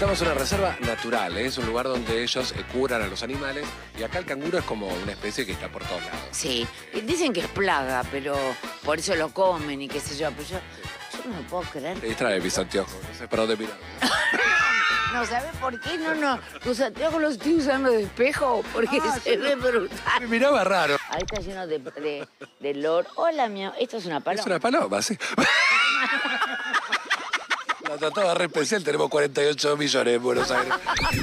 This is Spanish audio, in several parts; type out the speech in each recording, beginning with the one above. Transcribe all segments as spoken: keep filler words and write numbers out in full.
Estamos en una reserva natural, ¿eh? Es un lugar donde ellos eh, curan a los animales y acá el canguro es como una especie que está por todos lados. Sí, y dicen que es plaga, pero por eso lo comen y qué sé yo. Pero yo, yo no me puedo creer. Te distrae mis anteojos, no sé para dónde mirar. No, ¿sabes por qué? No, no, los anteojos los estoy usando de espejo porque Ah, se sí. ve brutal. Me miraba raro. Ahí está lleno de, de, de lor. Hola, mi amor. ¿Esto es una paloma? Es una paloma, sí. La trataba re especial, tenemos cuarenta y ocho millones en Buenos Aires.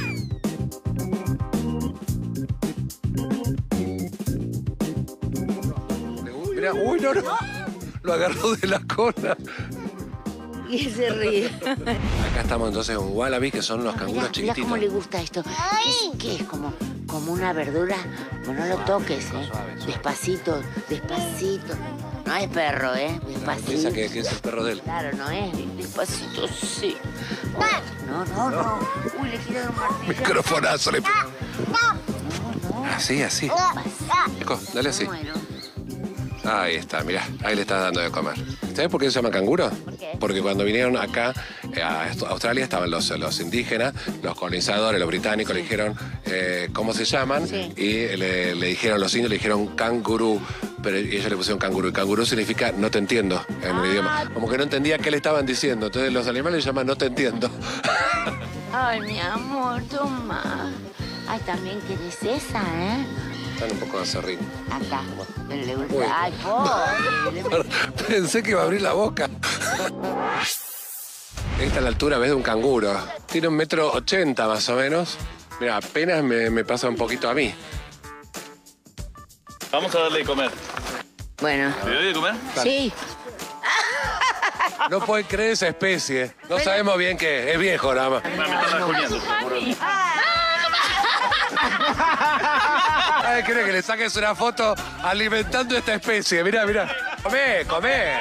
Mirá, uy, no, no. Lo agarró de la cola. Y se ríe. Acá estamos entonces con wallabies, que son los Ah, canguros mirá, mirá chiquititos. cómo le gusta esto. ¿Qué es, qué es? Como, como una verdura. Bueno, no lo toques, ¿eh? suave, suave. Despacito, despacito. No es perro, ¿eh? Despacito. Piensa que, que es el perro de él. Claro, no es. Despacito, sí. No, no, no. Uy, le quiero dar un martillo. Microfonazo le pegó. No, no. Así, así. Nico, dale así. Bueno. Ahí está, mirá. Ahí le estás dando de comer. ¿Sabes por qué se llama canguro? ¿Por qué? Porque cuando vinieron acá eh, a esto- a Australia estaban los, los indígenas, los colonizadores, los británicos, le dijeron eh, cómo se llaman Sí. y le, le dijeron, los indios le dijeron cangurú, pero ellos le pusieron cangurú. Y cangurú significa no te entiendo en el Ah. idioma. Como que no entendía qué le estaban diciendo. Entonces los animales le llaman no te entiendo. Ay, mi amor, toma. Ay, también querés esa, ¿eh? Están un poco acerrín. Acá. Pero le gusta. Uy. Ay, pobre. Pensé que iba a abrir la boca. Esta es la altura, ves, de un canguro. Tiene un metro ochenta más o menos. Mira, apenas me, me pasa un poquito a mí. Vamos a darle de comer. Bueno. ¿Le doy de comer? Sí. No pueden creer esa especie. No sabemos bien qué es. Es viejo nada más. Me están rajuñando, seguro. Ay, ¿quiere que le saques una foto alimentando esta especie? Mirá, mirá. Comé, comé.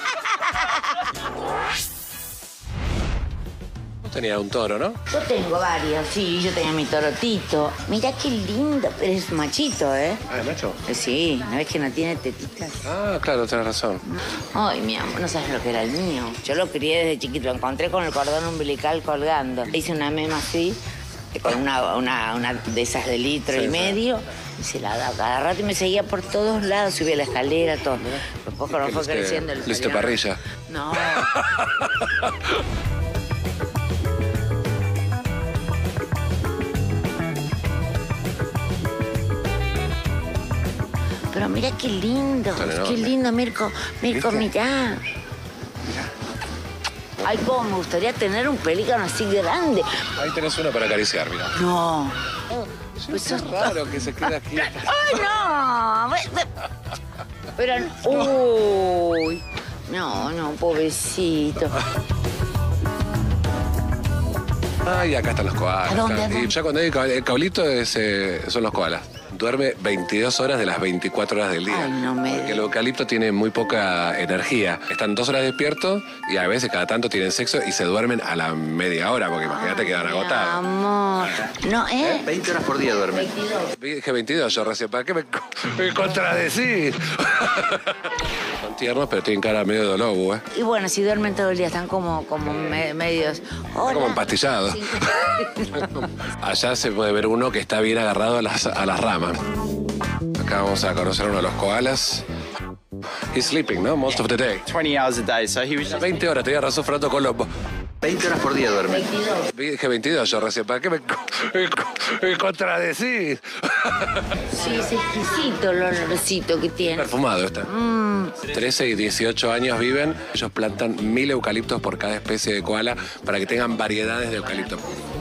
Vos tenías un toro, ¿no? Yo tengo varios, sí, yo tenía mi torotito. Mirá qué lindo, pero es machito, ¿eh? Ah, macho. Eh, Sí, ¿no ves que no tiene tetitas? Ah, claro, tenés razón. Ay, mi amor, no sabes lo que era el mío. Yo lo crié desde chiquito, lo encontré con el cordón umbilical colgando. Le hice una mema así, con una, una, una de esas de litro Sí, y sí. medio. Y se la daba cada rato y me seguía por todos lados, subía la escalera, todo. Después cuando ¿Qué fue le hiciste- creciendo el le hiciste salió- parrilla? No. Pero mira qué lindo, Son qué enormes. lindo, Mirko. Mirko, ¿Viste? mirá. Ay, cómo me gustaría tener un pelícano así grande. Ahí tenés uno para acariciar, mirá. No. Pues sos- Es raro que se quede aquí. ¡Ay, no! Pero, uy. No, no, pobrecito. Ay, acá están los koalas. ¿A dónde, Están- a dónde? Y ya cuando hay cab- el cablito es, eh, son los koalas. Duerme veintidós horas de las veinticuatro horas del día. Ay, no me Porque el eucalipto tiene muy poca energía. Están dos horas despiertos y a veces cada tanto tienen sexo y se duermen a la media hora, porque imagínate que quedan Mi agotados. amor. No, ¿eh? veinte horas por día duerme. Dije veintidós yo recién, ¿para qué me, co- me contradecís? Son tiernos, pero tienen cara medio de lobo, ¿eh? Y bueno, si duermen todo el día, están como, como me- medios. Hola. Como empastillados. Sí. Allá se puede ver uno que está bien agarrado a las, a las ramas. Acá vamos a conocer a uno de los koalas. He's sleeping, ¿no? Most of the day. twenty hours a day, so he was just... veinte horas, tenía razón Fernando Colombo. veinte horas por día duerme. veintidós. Dije veintidós yo recién, ¿para qué me, co- me co- me contradecís? Sí, es exquisito el olorcito que tiene. Perfumado está. Mm. trece y dieciocho años viven. Ellos plantan mil eucaliptos por cada especie de koala para que tengan variedades de eucalipto.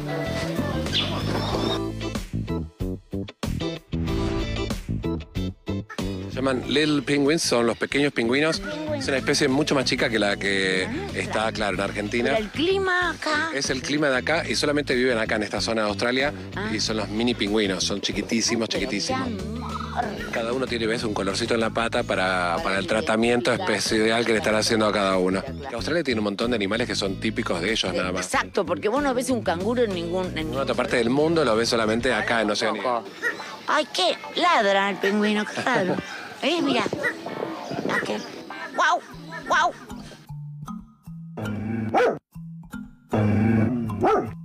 Se llaman Little Penguins, son los pequeños pingüinos. Es una especie mucho más chica que la que está, claro, en Argentina. Pero el clima acá. Es el clima de acá y solamente viven acá en esta zona de Australia y son los mini pingüinos, son chiquitísimos, chiquitísimos. Cada uno tiene, ves, un colorcito en la pata para, para el tratamiento especial que le están haciendo a cada uno. Australia tiene un montón de animales que son típicos de ellos nada más. Exacto, porque vos no ves un canguro en ningún. En En otra parte del mundo lo ves solamente acá en Oceanía. poco. Ay, qué ladra el pingüino, claro. Eh, mira. Ok. ¡Guau! ¡Guau!